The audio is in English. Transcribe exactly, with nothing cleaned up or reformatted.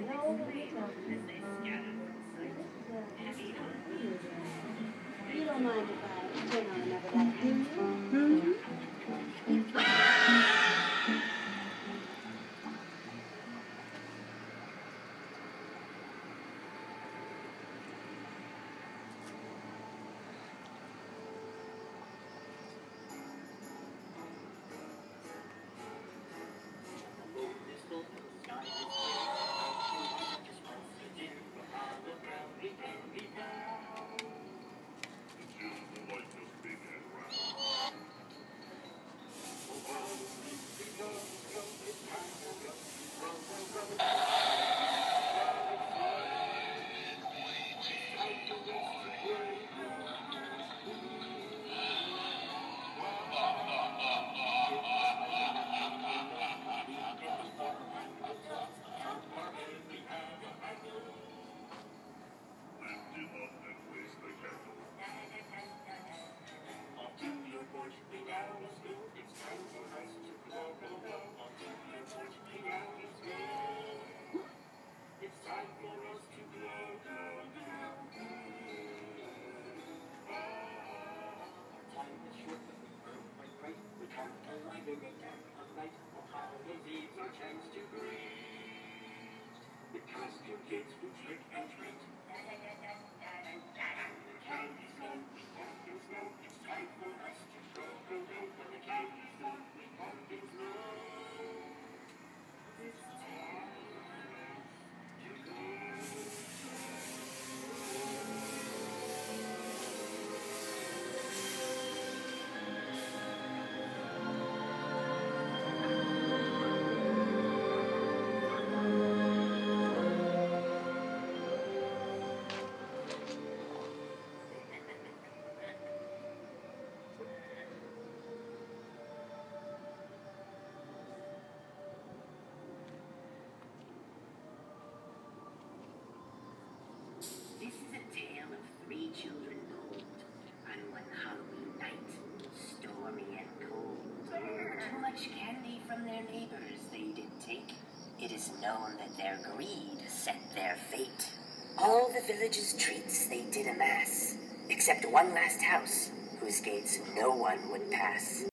You don't mind if I turn on another light? Mm-hmm. This is a tale of three children old, on one Halloween night, stormy and cold. Too much candy from their neighbors they did take. It is known that their greed set their fate. All the village's treats they did amass, except one last house, whose gates no one would pass.